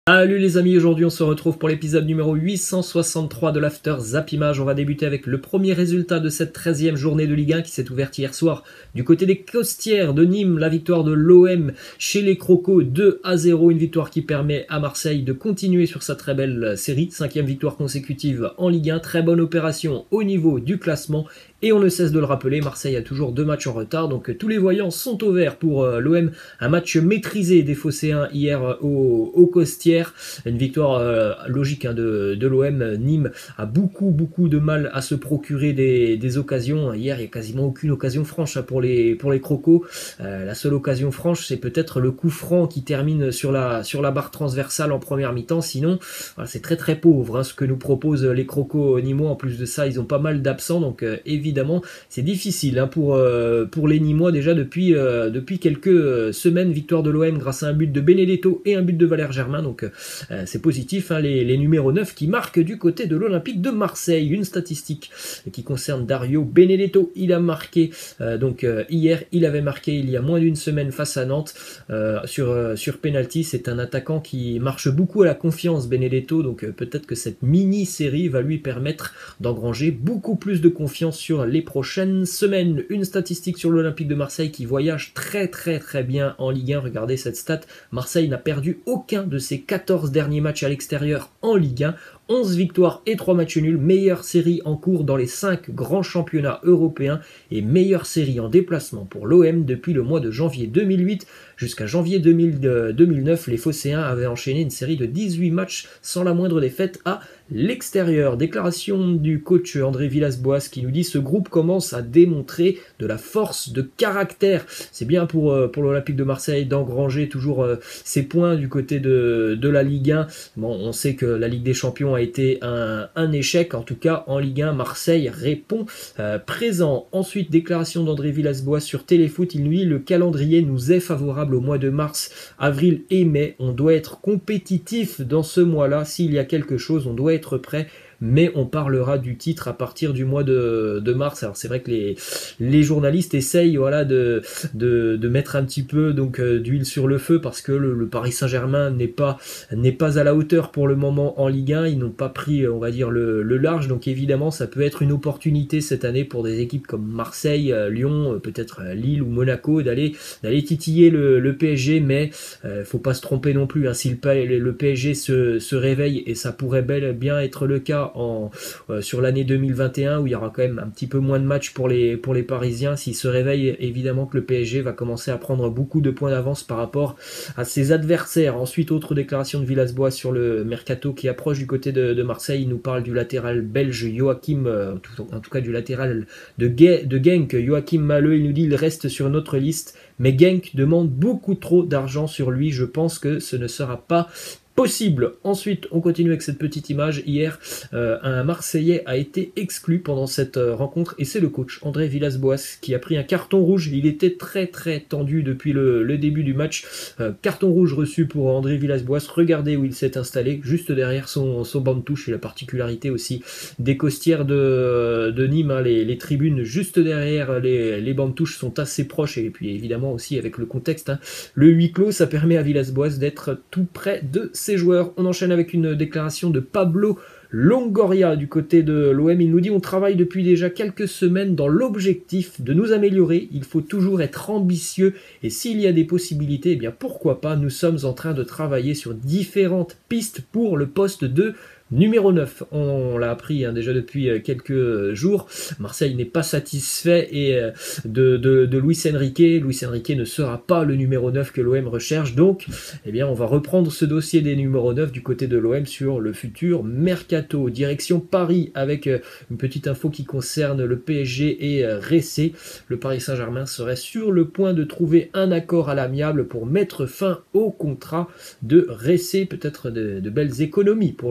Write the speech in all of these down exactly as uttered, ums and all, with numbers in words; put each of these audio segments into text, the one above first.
Salut les amis, aujourd'hui on se retrouve pour l'épisode numéro huit cent soixante-trois de l'After Zap Image. On va débuter avec le premier résultat de cette treizième journée de Ligue un qui s'est ouverte hier soir. Du côté des Costières de Nîmes, la victoire de l'O M chez les Crocos deux à zéro. Une victoire qui permet à Marseille de continuer sur sa très belle série. Cinquième victoire consécutive en Ligue un. Très bonne opération au niveau du classement. Et on ne cesse de le rappeler, Marseille a toujours deux matchs en retard, donc tous les voyants sont au vert pour euh, l'O M. Un match maîtrisé des Phocéens hier euh, au, au Costières. Une victoire euh, logique hein, de, de l'O M. Nîmes a beaucoup beaucoup de mal à se procurer des, des occasions. Hier, il n'y a quasiment aucune occasion franche hein, pour, les, pour les Crocos. Euh, la seule occasion franche, c'est peut-être le coup franc qui termine sur la, sur la barre transversale en première mi-temps. Sinon, voilà, c'est très très pauvre hein, ce que nous proposent les Crocos nîmois. En plus de ça, ils ont pas mal d'absents, donc euh, évidemment, Évidemment, c'est difficile hein, pour, euh, pour les Nîmois déjà depuis, euh, depuis quelques semaines. Victoire de l'O M grâce à un but de Benedetto et un but de Valère Germain. Donc euh, c'est positif, hein, les, les numéros neuf qui marquent du côté de l'Olympique de Marseille. Une statistique qui concerne Dario Benedetto. Il a marqué euh, donc euh, hier, il avait marqué il y a moins d'une semaine face à Nantes euh, sur, euh, sur penalty. C'est un attaquant qui marche beaucoup à la confiance, Benedetto. Donc euh, peut-être que cette mini-série va lui permettre d'engranger beaucoup plus de confiance sur les prochaines semaines. Une statistique sur l'Olympique de Marseille qui voyage très très très bien en Ligue un. Regardez cette stat, Marseille n'a perdu aucun de ses quatorze derniers matchs à l'extérieur en Ligue un. onze victoires et trois matchs nuls, meilleure série en cours dans les cinq grands championnats européens et meilleure série en déplacement pour l'O M depuis le mois de janvier deux mille huit jusqu'à janvier deux mille neuf. Les Phocéens avaient enchaîné une série de dix-huit matchs sans la moindre défaite à l'extérieur. Déclaration du coach André Villas-Boas qui nous dit: ce groupe commence à démontrer de la force de caractère. C'est bien pour, pour l'Olympique de Marseille d'engranger toujours ses points du côté de, de la Ligue un. Bon, on sait que la Ligue des Champions a été un, un échec. En tout cas, en Ligue un, Marseille répond euh, présent. Ensuite, déclaration d'André Villas-Boas sur Téléfoot. Il nous dit: le calendrier nous est favorable au mois de mars, avril et mai. On doit être compétitif dans ce mois-là. S'il y a quelque chose, on doit être prêt, mais on parlera du titre à partir du mois de, de mars. Alors c'est vrai que les, les journalistes essayent voilà, de, de, de mettre un petit peu donc euh, d'huile sur le feu parce que le, le Paris Saint-Germain n'est pas, n'est pas à la hauteur pour le moment en Ligue un. Ils n'ont pas pris, on va dire, le, le large. Donc évidemment, ça peut être une opportunité cette année pour des équipes comme Marseille, euh, Lyon, euh, peut-être euh, Lille ou Monaco d'aller d'aller titiller le, le P S G. Mais il euh, ne faut pas se tromper non plus. Hein. Si le, le P S G se, se réveille, et ça pourrait bel bien être le cas En, euh, sur l'année deux mille vingt et un où il y aura quand même un petit peu moins de matchs pour les, pour les Parisiens, s'ils se réveillent, évidemment que le P S G va commencer à prendre beaucoup de points d'avance par rapport à ses adversaires. Ensuite, autre déclaration de Villas-Boas sur le mercato qui approche du côté de, de Marseille. Il nous parle du latéral belge Joachim, euh, en tout cas du latéral de, de Genk, Joachim Mahler. Il nous dit: il reste sur notre liste, mais Genk demande beaucoup trop d'argent sur lui. Je pense que ce ne sera pas possible. Ensuite, on continue avec cette petite image. Hier, euh, un Marseillais a été exclu pendant cette euh, rencontre et c'est le coach André Villas-Boas qui a pris un carton rouge. Il était très très tendu depuis le, le début du match. Euh, carton rouge reçu pour André Villas-Boas. Regardez où il s'est installé, juste derrière son, son banc de touche. Et la particularité aussi des Costières de, de Nîmes, hein, les, les tribunes juste derrière les, les bancs de touche sont assez proches. Et puis évidemment aussi avec le contexte, hein, le huis clos, ça permet à Villas-Boas d'être tout près de ses joueurs. On enchaîne avec une déclaration de Pablo Longoria du côté de l'O M. Il nous dit: on travaille depuis déjà quelques semaines dans l'objectif de nous améliorer. Il faut toujours être ambitieux et s'il y a des possibilités, eh bien pourquoi pas. Nous sommes en train de travailler sur différentes pistes pour le poste de numéro neuf. On l'a appris hein, déjà depuis quelques jours. Marseille n'est pas satisfait et de, de, de Luis Enrique. Luis Enrique ne sera pas le numéro neuf que l'O M recherche. Donc, eh bien, on va reprendre ce dossier des numéros neuf du côté de l'O M sur le futur mercato. Direction Paris avec une petite info qui concerne le P S G et Ressé. Le Paris Saint-Germain serait sur le point de trouver un accord à l'amiable pour mettre fin au contrat de Ressé. Peut-être de, de belles économies pour le Paris Saint-Germain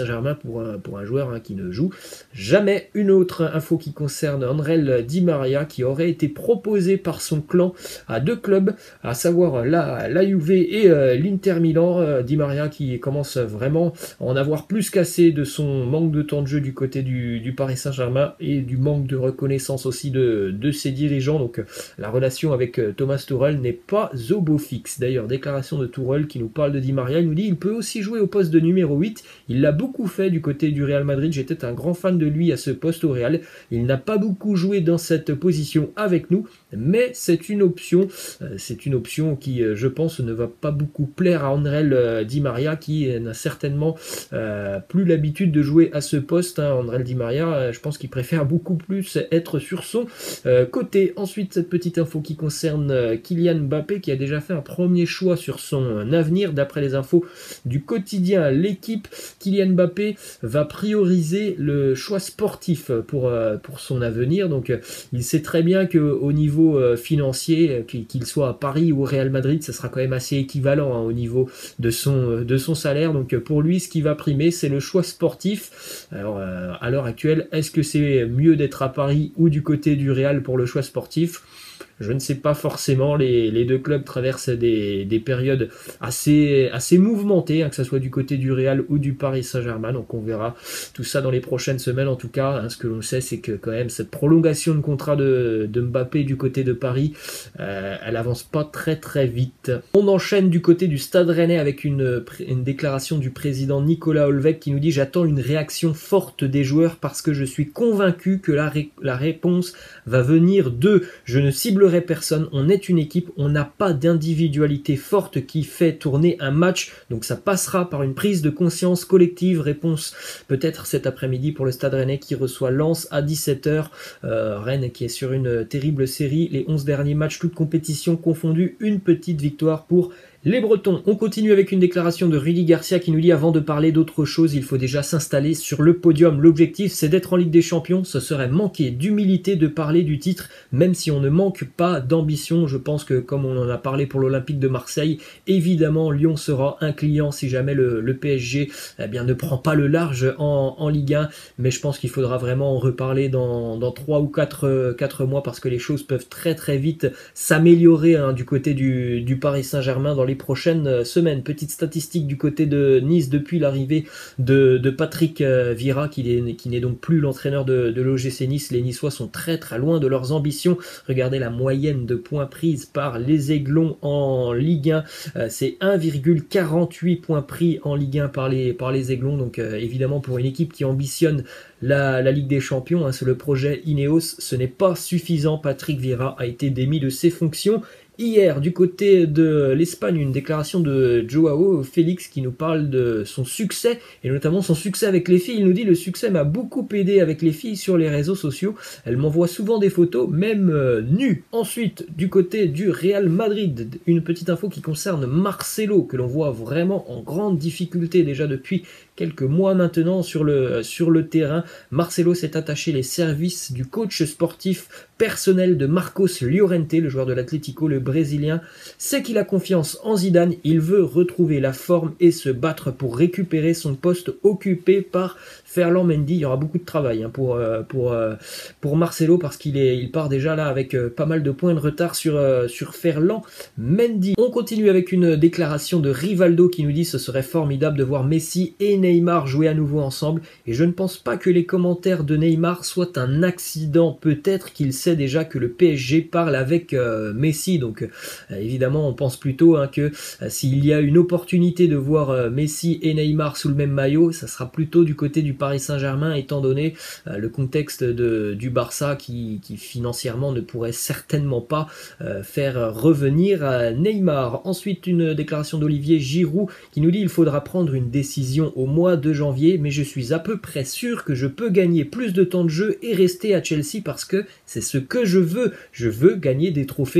Saint-Germain pour un, pour un joueur hein, qui ne joue jamais. Une autre info qui concerne André Di Maria qui aurait été proposé par son clan à deux clubs, à savoir la, la Juve et euh, l'Inter Milan. Euh, Di Maria qui commence vraiment à en avoir plus qu'assez de son manque de temps de jeu du côté du, du Paris Saint-Germain et du manque de reconnaissance aussi de, de ses dirigeants. Donc euh, la relation avec euh, Thomas Tuchel n'est pas au beau fixe. D'ailleurs, déclaration de Tuchel qui nous parle de Di Maria, il nous dit il peut aussi jouer au poste de numéro huit, il l'a beaucoup fait du côté du Real Madrid, j'étais un grand fan de lui à ce poste au Real, il n'a pas beaucoup joué dans cette position avec nous, mais c'est une option, euh, c'est une option qui euh, je pense ne va pas beaucoup plaire à André euh, Di Maria qui euh, n'a certainement euh, plus l'habitude de jouer à ce poste. hein. André Di Maria, euh, je pense qu'il préfère beaucoup plus être sur son euh, côté. Ensuite, cette petite info qui concerne euh, Kylian Mbappé qui a déjà fait un premier choix sur son avenir. D'après les infos du quotidien L'équipe, Kylian Mbappé va prioriser le choix sportif pour, euh, pour son avenir. Donc euh, il sait très bien qu'au niveau euh, financier, qu'il soit à Paris ou au Real Madrid, ça sera quand même assez équivalent hein, au niveau de son, de son salaire. Donc pour lui, ce qui va primer, c'est le choix sportif. Alors euh, à l'heure actuelle, est-ce que c'est mieux d'être à Paris ou du côté du Real pour le choix sportif ? Je ne sais pas forcément, les, les deux clubs traversent des, des périodes assez, assez mouvementées, hein, que ce soit du côté du Real ou du Paris Saint-Germain, donc on verra tout ça dans les prochaines semaines en tout cas. Hein, ce que l'on sait, c'est que quand même cette prolongation de contrat de, de Mbappé du côté de Paris, euh, elle avance pas très très vite. On enchaîne du côté du Stade Rennais avec une, une déclaration du président Nicolas Olvec qui nous dit « J'attends une réaction forte des joueurs parce que je suis convaincu que la, ré la réponse va venir d'eux. Je ne cible personne, on est une équipe, on n'a pas d'individualité forte qui fait tourner un match, donc ça passera par une prise de conscience collective. Réponse peut-être cet après-midi pour le Stade Rennais qui reçoit Lens à dix-sept heures. Euh, Rennes qui est sur une terrible série, les onze derniers matchs, toutes compétitions confondues, une petite victoire pour les Bretons. On continue avec une déclaration de Rudy Garcia qui nous dit avant de parler d'autre chose, il faut déjà s'installer sur le podium. L'objectif c'est d'être en Ligue des Champions, ce serait manquer d'humilité de parler du titre, même si on ne manque pas d'ambition. Je pense que comme on en a parlé pour l'Olympique de Marseille, évidemment Lyon sera un client si jamais le, le P S G eh bien, ne prend pas le large en, en Ligue un, mais je pense qu'il faudra vraiment en reparler dans, dans trois ou quatre mois parce que les choses peuvent très très vite s'améliorer hein, du côté du, du Paris Saint-Germain dans les prochaines semaines. Petite statistique du côté de Nice depuis l'arrivée de, de Patrick Vieira qui n'est qui n'est donc plus l'entraîneur de, de l'O G C Nice. Les Niçois sont très très loin de leurs ambitions. Regardez la moyenne de points prise par les Aiglons en Ligue un. Euh, c'est un virgule quarante-huit points pris en Ligue un par les, par les Aiglons. Donc euh, évidemment pour une équipe qui ambitionne la, la Ligue des Champions, hein, c'est le projet Ineos, ce n'est pas suffisant. Patrick Vieira a été démis de ses fonctions. Hier, du côté de l'Espagne, une déclaration de Joao Félix qui nous parle de son succès, et notamment son succès avec les filles. Il nous dit « Le succès m'a beaucoup aidé avec les filles sur les réseaux sociaux. Elles m'envoient souvent des photos, même euh, nues. » Ensuite, du côté du Real Madrid, une petite info qui concerne Marcelo, que l'on voit vraiment en grande difficulté déjà depuis quelques mois maintenant sur le, sur le terrain. Marcelo s'est attaché les services du coach sportif personnel de Marcos Llorente, le joueur de l'Atlético, le Brésilien. C'est qu'il a confiance en Zidane, il veut retrouver la forme et se battre pour récupérer son poste occupé par Ferland Mendy. Il y aura beaucoup de travail hein, pour, pour, pour Marcelo parce qu'il est, il part déjà là avec pas mal de points de retard sur, sur Ferland Mendy. On continue avec une déclaration de Rivaldo qui nous dit « Ce serait formidable de voir Messi et Neymar jouer à nouveau ensemble et je ne pense pas que les commentaires de Neymar soient un accident. Peut-être qu'il sait déjà que le P S G parle avec euh, Messi. » Donc euh, évidemment on pense plutôt hein, que euh, s'il y a une opportunité de voir euh, Messi et Neymar sous le même maillot, ça sera plutôt du côté du Paris Saint-Germain étant donné euh, le contexte de, du Barça qui, qui financièrement ne pourrait certainement pas euh, faire revenir euh, Neymar. Ensuite une déclaration d'Olivier Giroud qui nous dit « Il faudra prendre une décision au mois de janvier, mais je suis à peu près sûr que je peux gagner plus de temps de jeu et rester à Chelsea parce que c'est ce que je veux. Je veux gagner des trophées avec les Blues. »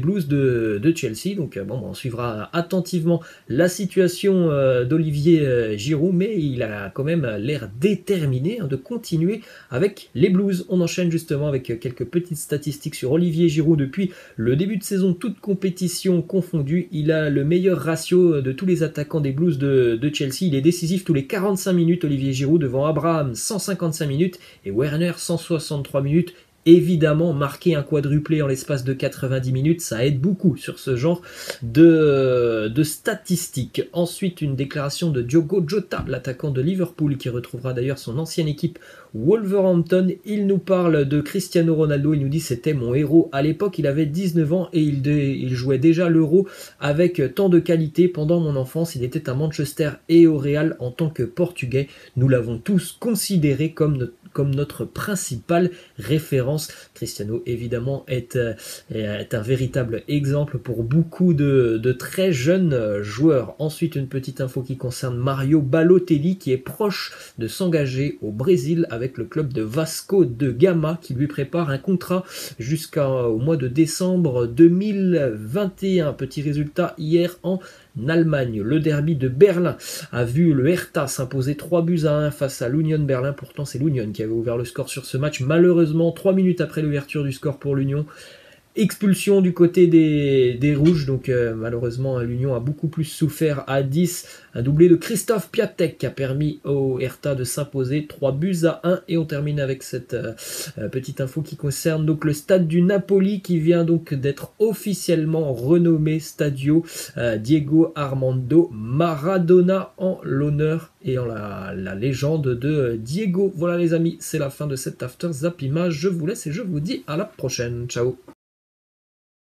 Blues de, de Chelsea. Donc bon, on suivra attentivement la situation euh, d'Olivier euh, Giroud, mais il a quand même l'air déterminé hein, de continuer avec les Blues. On enchaîne justement avec quelques petites statistiques sur Olivier Giroud depuis le début de saison, toute compétition confondue. Il a le meilleur ratio de tous les attaquants des Blues de, de Chelsea. Il est décisif tous les quarante-cinq minutes, Olivier Giroud, devant Abraham cent cinquante-cinq minutes et Werner cent soixante-trois minutes. Évidemment, marquer un quadruplé en l'espace de quatre-vingt-dix minutes, ça aide beaucoup sur ce genre de, de statistiques. Ensuite, une déclaration de Diogo Jota, l'attaquant de Liverpool, qui retrouvera d'ailleurs son ancienne équipe Wolverhampton. Il nous parle de Cristiano Ronaldo, il nous dit c'était mon héros. À l'époque, il avait dix-neuf ans et il, de, il jouait déjà l'Euro avec tant de qualité. Pendant mon enfance, il était à Manchester et au Real en tant que Portugais. Nous l'avons tous considéré comme notre comme notre principale référence. Cristiano, évidemment, est, est un véritable exemple pour beaucoup de, de très jeunes joueurs. Ensuite, une petite info qui concerne Mario Balotelli, qui est proche de s'engager au Brésil avec le club de Vasco de Gama, qui lui prépare un contrat jusqu'au mois de décembre deux mille vingt et un. Petit résultat hier en Allemagne. Le derby de Berlin a vu le Hertha s'imposer trois buts à un face à l'Union Berlin. Pourtant, c'est l'Union qui avait ouvert le score sur ce match. Malheureusement, trois minutes après l'ouverture du score pour l'Union, expulsion du côté des, des Rouges, donc euh, malheureusement l'Union a beaucoup plus souffert à dix. Un doublé de Christophe Piatek qui a permis au Hertha de s'imposer trois buts à un. Et on termine avec cette euh, euh, petite info qui concerne donc le stade du Napoli qui vient donc d'être officiellement renommé Stadio euh, Diego Armando Maradona en l'honneur et en la, la légende de Diego. Voilà les amis, c'est la fin de cet After Zap Image. Je vous laisse et je vous dis à la prochaine. Ciao.